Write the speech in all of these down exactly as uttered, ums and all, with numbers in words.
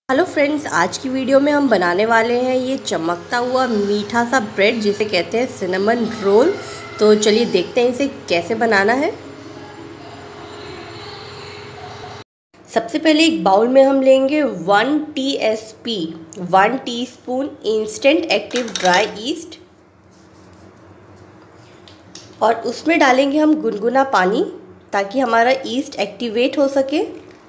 Hello friends, आज की video में हम बनाने वाले हैं ये चमकता हुआ मीठा सा ब्रेड जिसे कहते हैं सिनेमन रोल। तो चलिए देखते हैं इसे कैसे बनाना है। सबसे पहले एक बाउल में हम लेंगे one T S P one teaspoon instant active dry yeast और उसमें डालेंगे हम गुनगुना पानी ताकि हमारा ईस्ट एक्टिवेट हो सके।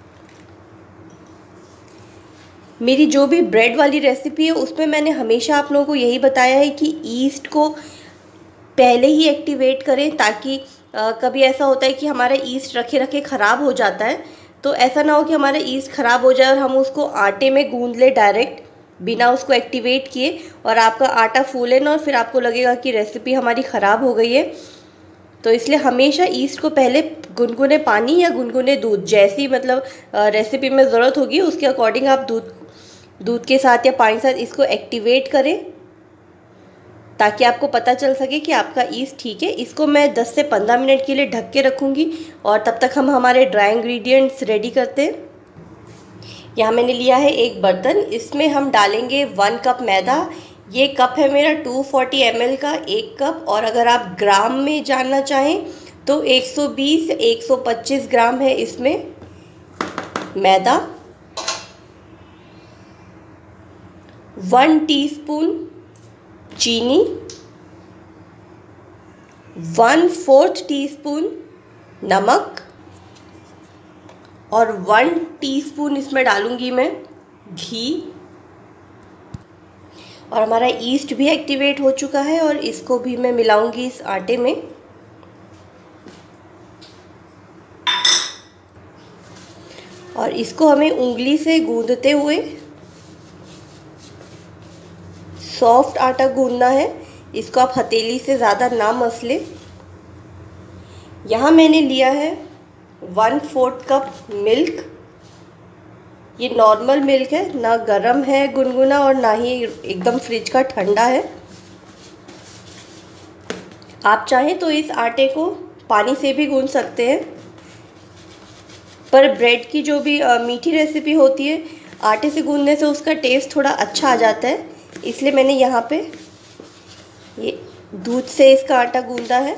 मेरी जो भी ब्रेड वाली रेसिपी है उसमें मैंने हमेशा आप लोगों को यही बताया है कि ईस्ट को पहले ही एक्टिवेट करें ताकि आ, कभी ऐसा होता है कि हमारा ईस्ट रखे रखे ख़राब हो जाता है। तो ऐसा ना हो कि हमारा ईस्ट ख़राब हो जाए और हम उसको आटे में गूंद ले डायरेक्ट बिना उसको एक्टिवेट किए और आपका आटा फूले ना और फिर आपको लगेगा कि रेसिपी हमारी ख़राब हो गई है। तो इसलिए हमेशा ईस्ट को पहले गुनगुने पानी या गुनगुने दूध, जैसी मतलब रेसिपी में ज़रूरत होगी उसके अकॉर्डिंग आप दूध दूध के साथ या पानी के साथ इसको एक्टिवेट करें ताकि आपको पता चल सके कि आपका ईस्ट ठीक है। इसको मैं दस से पंद्रह मिनट के लिए ढक के रखूँगी और तब तक हम हमारे ड्राई इंग्रेडिएंट्स रेडी करते हैं। यहाँ मैंने लिया है एक बर्तन, इसमें हम डालेंगे वन कप मैदा। ये कप है मेरा टू फोर्टी एम एल का एक कप, और अगर आप ग्राम में जानना चाहें तो एक सौ बीस एक सौ पच्चीस ग्राम है इसमें मैदा। वन टीस्पून चीनी, वन फोर्थ टीस्पून नमक और वन टीस्पून इसमें डालूंगी मैं घी। और हमारा ईस्ट भी एक्टिवेट हो चुका है और इसको भी मैं मिलाऊंगी इस आटे में। और इसको हमें उंगली से गूंदते हुए सॉफ्ट आटा गूंदना है। इसको आप हथेली से ज़्यादा ना मसले। यहाँ मैंने लिया है वन फोर्थ कप मिल्क। ये नॉर्मल मिल्क है, ना गरम है गुनगुना और ना ही एकदम फ्रिज का ठंडा है। आप चाहें तो इस आटे को पानी से भी गूंद सकते हैं, पर ब्रेड की जो भी मीठी रेसिपी होती है आटे से गूंदने से उसका टेस्ट थोड़ा अच्छा आ जाता है। इसलिए मैंने यहाँ पे ये दूध से इसका आटा गूंदा है।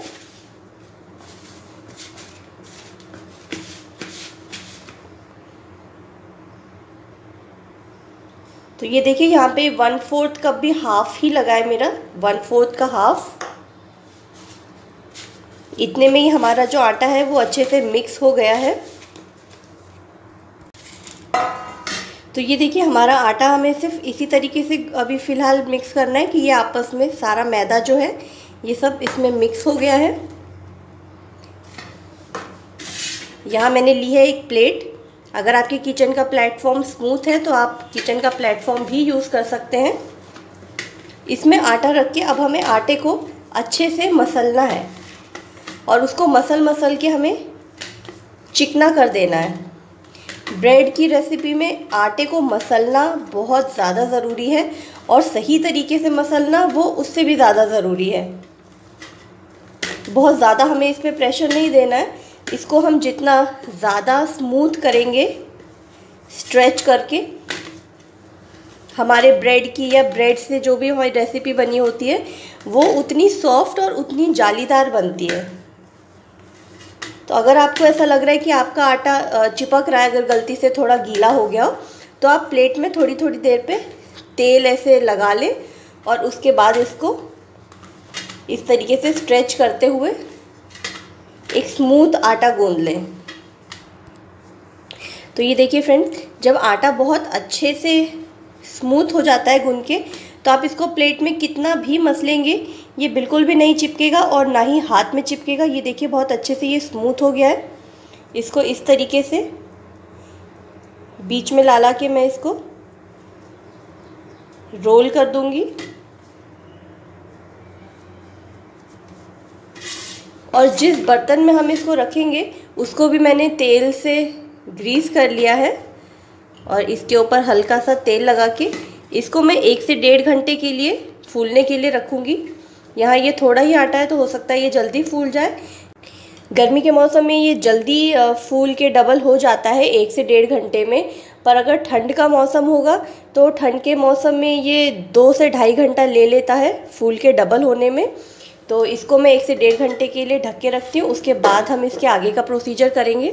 तो ये देखिए यहाँ पे वन फोर्थ कप भी हाफ ही लगा है मेरा, वन फोर्थ का हाफ। इतने में ही हमारा जो आटा है वो अच्छे से मिक्स हो गया है। तो ये देखिए हमारा आटा हमें सिर्फ इसी तरीके से अभी फ़िलहाल मिक्स करना है कि ये आपस में सारा मैदा जो है ये सब इसमें मिक्स हो गया है। यहाँ मैंने ली है एक प्लेट। अगर आपके किचन का प्लेटफॉर्म स्मूथ है तो आप किचन का प्लेटफॉर्म भी यूज़ कर सकते हैं। इसमें आटा रख के अब हमें आटे को अच्छे से मसलना है और उसको मसल मसल के हमें चिकना कर देना है। ब्रेड की रेसिपी में आटे को मसलना बहुत ज़्यादा ज़रूरी है और सही तरीके से मसलना वो उससे भी ज़्यादा ज़रूरी है। बहुत ज़्यादा हमें इस पर प्रेशर नहीं देना है। इसको हम जितना ज़्यादा स्मूथ करेंगे स्ट्रेच करके, हमारे ब्रेड की या ब्रेड से जो भी हमारी रेसिपी बनी होती है वो उतनी सॉफ्ट और उतनी जालीदार बनती है। तो अगर आपको ऐसा लग रहा है कि आपका आटा चिपक रहा है, अगर गलती से थोड़ा गीला हो गया हो, तो आप प्लेट में थोड़ी थोड़ी देर पे तेल ऐसे लगा लें और उसके बाद इसको इस तरीके से स्ट्रेच करते हुए एक स्मूथ आटा गूंद लें। तो ये देखिए फ्रेंड्स, जब आटा बहुत अच्छे से स्मूथ हो जाता है गूंद के, तो आप इसको प्लेट में कितना भी मसलेंगे ये बिल्कुल भी नहीं चिपकेगा और ना ही हाथ में चिपकेगा। ये देखिए बहुत अच्छे से ये स्मूथ हो गया है। इसको इस तरीके से बीच में ला ला के मैं इसको रोल कर दूंगी और जिस बर्तन में हम इसको रखेंगे उसको भी मैंने तेल से ग्रीस कर लिया है और इसके ऊपर हल्का सा तेल लगा के इसको मैं एक से डेढ़ घंटे के लिए फूलने के लिए रखूँगी। यहाँ ये थोड़ा ही आटा है तो हो सकता है ये जल्दी फूल जाए। गर्मी के मौसम में ये जल्दी फूल के डबल हो जाता है एक से डेढ़ घंटे में, पर अगर ठंड का मौसम होगा तो ठंड के मौसम में ये दो से ढाई घंटा ले लेता है फूल के डबल होने में। तो इसको मैं एक से डेढ़ घंटे के लिए ढक के रखती हूँ, उसके बाद हम इसके आगे का प्रोसीजर करेंगे।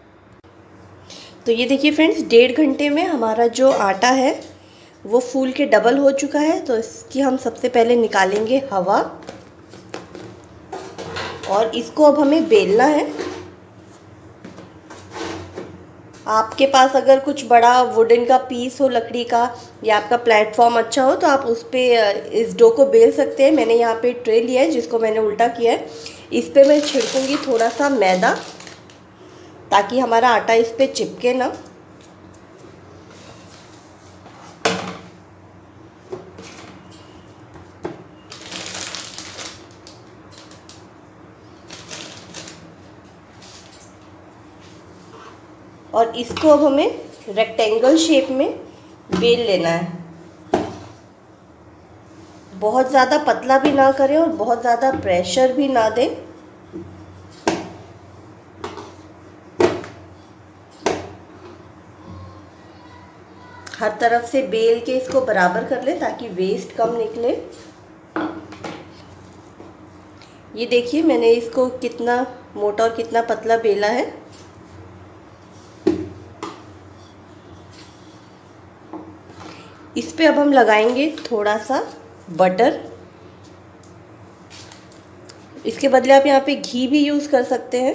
तो ये देखिए फ्रेंड्स, डेढ़ घंटे में हमारा जो आटा है वो फूल के डबल हो चुका है। तो इसकी हम सबसे पहले निकालेंगे हवा और इसको अब हमें बेलना है। आपके पास अगर कुछ बड़ा वुडन का पीस हो लकड़ी का या आपका प्लेटफॉर्म अच्छा हो तो आप उस पर इस डो को बेल सकते हैं। मैंने यहाँ पे ट्रे लिया है जिसको मैंने उल्टा किया है। इस पे मैं छिड़कूंगी थोड़ा सा मैदा ताकि हमारा आटा इस पे चिपके ना। और इसको अब हमें रेक्टेंगल शेप में बेल लेना है। बहुत ज़्यादा पतला भी ना करें और बहुत ज़्यादा प्रेशर भी ना दें। हर तरफ से बेल के इसको बराबर कर लें ताकि वेस्ट कम निकले। ये देखिए मैंने इसको कितना मोटा और कितना पतला बेला है। इस पे अब हम लगाएंगे थोड़ा सा बटर। इसके बदले आप यहाँ पे घी भी यूज़ कर सकते हैं।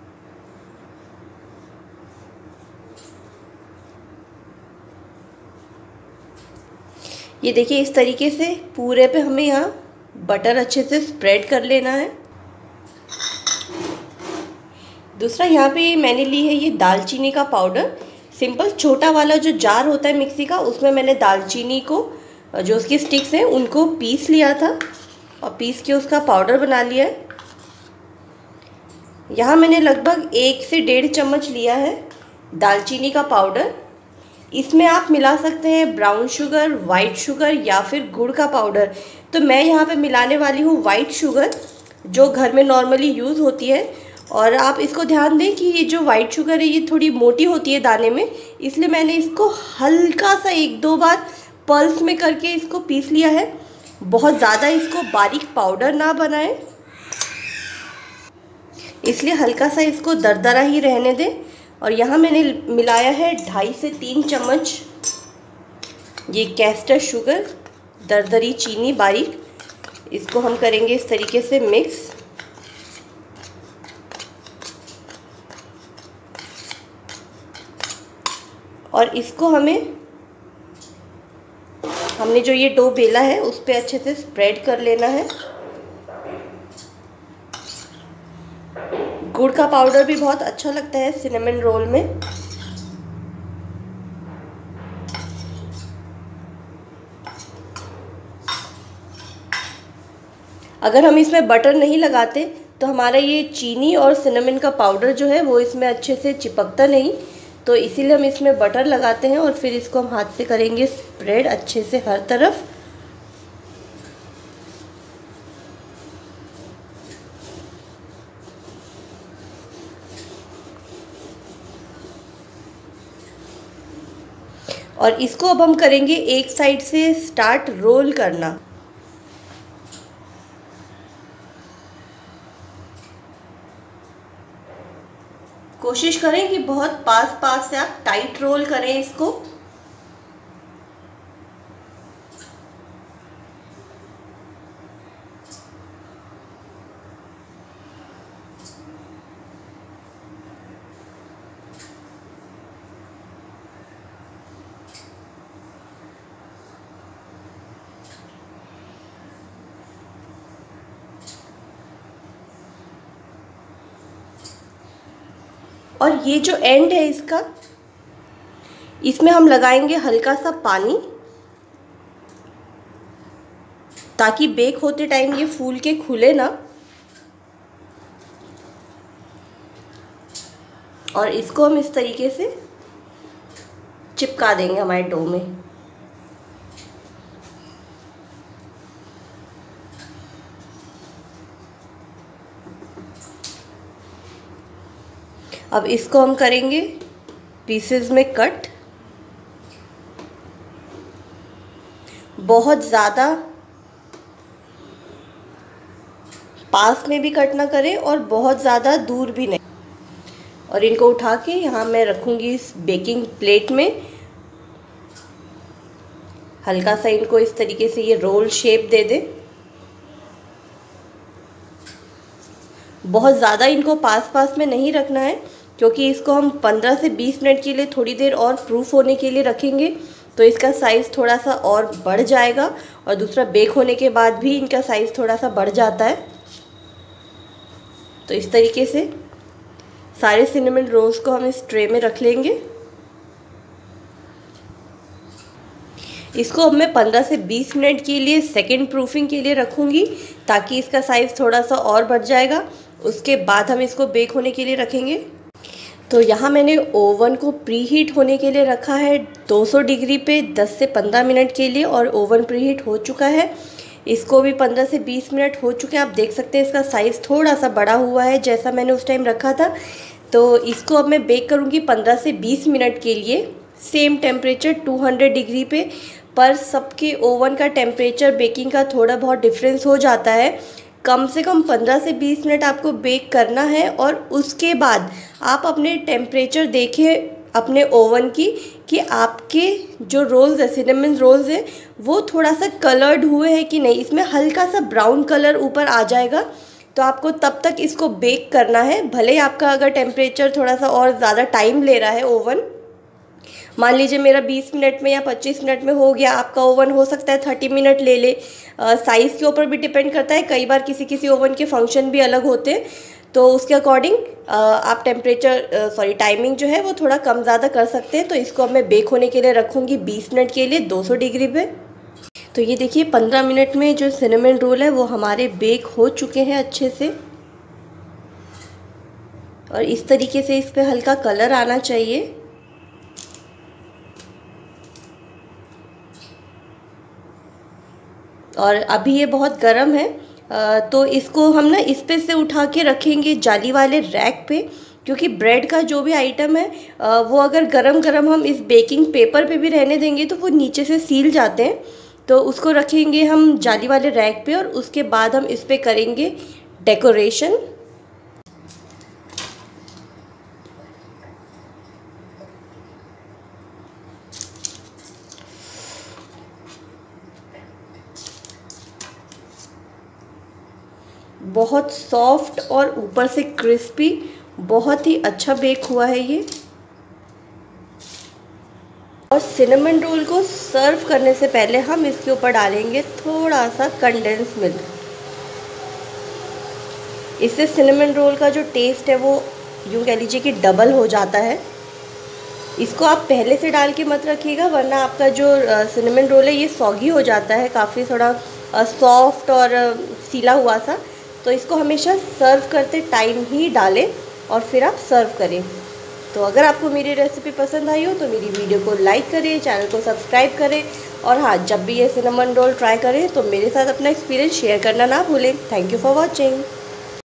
ये देखिए इस तरीके से पूरे पे हमें यहाँ बटर अच्छे से स्प्रेड कर लेना है। दूसरा यहाँ पे मैंने ली है ये दालचीनी का पाउडर। सिंपल छोटा वाला जो जार होता है मिक्सी का, उसमें मैंने दालचीनी को जो उसकी स्टिक्स हैं उनको पीस लिया था और पीस के उसका पाउडर बना लिया है। यहाँ मैंने लगभग एक से डेढ़ चम्मच लिया है दालचीनी का पाउडर। इसमें आप मिला सकते हैं ब्राउन शुगर, वाइट शुगर या फिर गुड़ का पाउडर। तो मैं यहाँ पे मिलाने वाली हूँ वाइट शुगर जो घर में नॉर्मली यूज़ होती है। और आप इसको ध्यान दें कि ये जो वाइट शुगर है ये थोड़ी मोटी होती है दाने में, इसलिए मैंने इसको हल्का सा एक दो बार पल्स में करके इसको पीस लिया है। बहुत ज़्यादा इसको बारीक पाउडर ना बनाएं, इसलिए हल्का सा इसको दरदरा ही रहने दें। और यहाँ मैंने मिलाया है ढाई से तीन चम्मच ये कैस्टर शुगर, दरदरी चीनी बारीक। इसको हम करेंगे इस तरीके से मिक्स। और इसको हमें हमने जो ये डो बेला है उस पर अच्छे से स्प्रेड कर लेना है। गुड़ का पाउडर भी बहुत अच्छा लगता है सिनेमन रोल में। अगर हम इसमें बटर नहीं लगाते तो हमारा ये चीनी और सिनेमन का पाउडर जो है वो इसमें अच्छे से चिपकता नहीं। तो इसीलिए हम इसमें बटर लगाते हैं और फिर इसको हम हाथ से करेंगे स्प्रेड अच्छे से हर तरफ। और इसको अब हम करेंगे एक साइड से स्टार्ट रोल करना। कोशिश करें कि बहुत पास पास से आप टाइट रोल करें इसको। और ये जो एंड है इसका, इसमें हम लगाएंगे हल्का सा पानी ताकि बेक होते टाइम ये फूल के खुले ना। और इसको हम इस तरीके से चिपका देंगे हमारे डो में। अब इसको हम करेंगे पीसेस में कट। बहुत ज़्यादा पास में भी कट ना करें और बहुत ज़्यादा दूर भी नहीं। और इनको उठा के यहाँ मैं रखूँगी इस बेकिंग प्लेट में। हल्का सा इनको इस तरीके से ये रोल शेप दे दें। बहुत ज़्यादा इनको पास पास में नहीं रखना है, क्योंकि इसको हम पंद्रह से बीस मिनट के लिए थोड़ी देर और प्रूफ होने के लिए रखेंगे, तो इसका साइज़ थोड़ा सा और बढ़ जाएगा। और दूसरा, बेक होने के बाद भी इनका साइज़ थोड़ा सा बढ़ जाता है। तो इस तरीके से सारे सिनेमन रोल्स को हम इस ट्रे में रख लेंगे। इसको अब मैं पंद्रह से बीस मिनट के लिए सेकेंड प्रूफिंग के लिए रखूँगी, ताकि इसका साइज़ थोड़ा सा और बढ़ जाएगा। उसके बाद हम इसको बेक होने के लिए रखेंगे। तो यहाँ मैंने ओवन को प्री हीट होने के लिए रखा है दो सौ डिग्री पे दस से पंद्रह मिनट के लिए, और ओवन प्री हीट हो चुका है। इसको भी पंद्रह से बीस मिनट हो चुके हैं। आप देख सकते हैं इसका साइज़ थोड़ा सा बड़ा हुआ है जैसा मैंने उस टाइम रखा था। तो इसको अब मैं बेक करूँगी पंद्रह से बीस मिनट के लिए, सेम टेम्परेचर दो सौ डिग्री पे। पर सबके ओवन का टेम्परेचर बेकिंग का थोड़ा बहुत डिफरेंस हो जाता है। कम से कम पंद्रह से बीस मिनट आपको बेक करना है, और उसके बाद आप अपने टेम्परेचर देखें अपने ओवन की, कि आपके जो रोल्स है, सिनेमन रोल्स है, वो थोड़ा सा कलर्ड हुए हैं कि नहीं। इसमें हल्का सा ब्राउन कलर ऊपर आ जाएगा, तो आपको तब तक इसको बेक करना है। भले ही आपका अगर टेम्परेचर थोड़ा सा और ज़्यादा टाइम ले रहा है ओवन, मान लीजिए मेरा बीस मिनट में या पच्चीस मिनट में हो गया, आपका ओवन हो सकता है तीस मिनट ले ले। साइज़ के ऊपर भी डिपेंड करता है, कई बार किसी किसी ओवन के फंक्शन भी अलग होते हैं, तो उसके अकॉर्डिंग आप टेम्परेचर सॉरी टाइमिंग जो है वो थोड़ा कम ज़्यादा कर सकते हैं। तो इसको अब मैं बेक होने के लिए रखूँगी बीस मिनट के लिए दो सौ डिग्री पे। तो ये देखिए पंद्रह मिनट में जो सिनेमन रोल है वो हमारे बेक हो चुके हैं अच्छे से, और इस तरीके से इस पर हल्का कलर आना चाहिए। और अभी ये बहुत गर्म है, तो इसको हम ना इस पे से उठा के रखेंगे जाली वाले रैक पे, क्योंकि ब्रेड का जो भी आइटम है वो अगर गरम गरम हम इस बेकिंग पेपर पे भी रहने देंगे तो वो नीचे से सील जाते हैं। तो उसको रखेंगे हम जाली वाले रैक पे, और उसके बाद हम इस पे करेंगे डेकोरेशन। बहुत सॉफ्ट और ऊपर से क्रिस्पी, बहुत ही अच्छा बेक हुआ है ये। और सिनेमन रोल को सर्व करने से पहले हम इसके ऊपर डालेंगे थोड़ा सा कंडेंस मिल्क। इससे सिनेमन रोल का जो टेस्ट है वो यूँ कह लीजिए कि डबल हो जाता है। इसको आप पहले से डाल के मत रखिएगा, वरना आपका जो सिनेमन रोल है ये सॉगी हो जाता है, काफ़ी थोड़ा सॉफ्ट और सीला हुआ सा। तो इसको हमेशा सर्व करते टाइम ही डालें और फिर आप सर्व करें। तो अगर आपको मेरी रेसिपी पसंद आई हो तो मेरी वीडियो को लाइक करें, चैनल को सब्सक्राइब करें, और हाँ, जब भी ये सिनेमन रोल ट्राई करें तो मेरे साथ अपना एक्सपीरियंस शेयर करना ना भूलें। Thank you for watching.